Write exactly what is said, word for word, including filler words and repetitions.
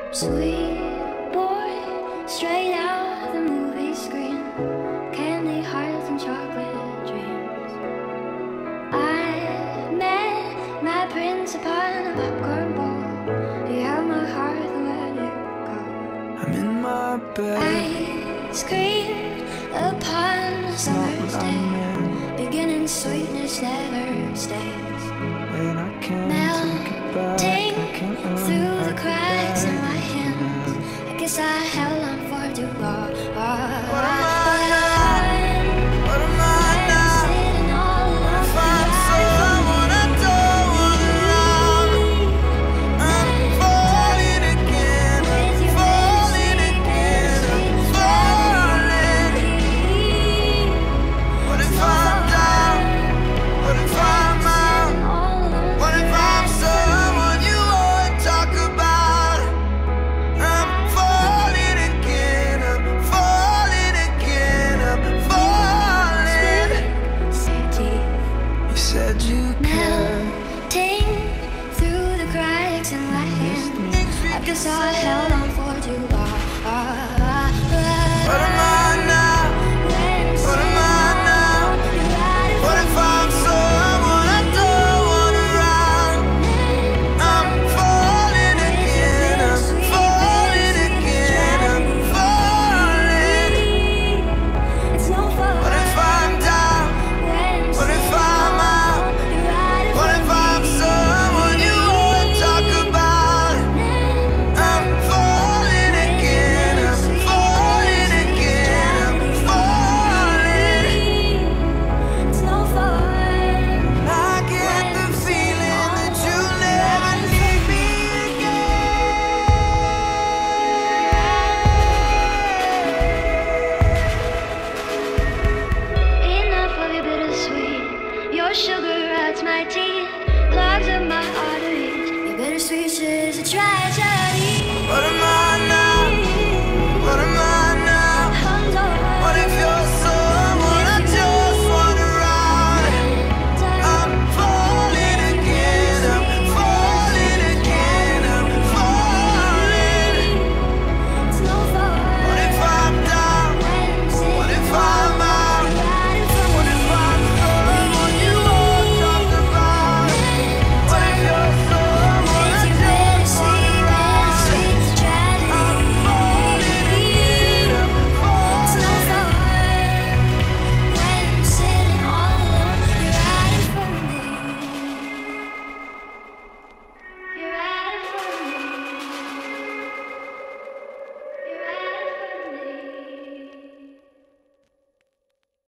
Sweet boy, straight out of the movie screen, candy hearts and chocolate dreams. I met my prince upon a popcorn bowl. He held my heart and let it go. I'm in my bed. Ice cream upon a summer's day, beginning sweetness never stays. And I can't take it back. I can't run Through the back cracks in back. my hands, I guess I held on for too long. What am I now? What am I now? Sitting all alone, If I'm someone I don't want around, I'm falling again, I'm falling again, I'm falling. What if I'm down? What if I'm out? What if I'm someone you won't talk about? I'm falling again, I'm falling again, I'm falling. You said you cared. melting through the cracks in my hands, I guess I held on for too long. What am I now? What am I now? What if I'm someone I don't want around? I'm falling again, I'm falling again, I'm falling. It's no fun. What if I'm down? What if I'm out? What if I'm someone you won't talk about? I'm falling again, I'm falling again, I'm falling. It's no fun. I get the feeling that you'll never leave me Enough of your bittersweet. Your sugar rots my teeth, clogs up my arteries. Your bittersweet is a try.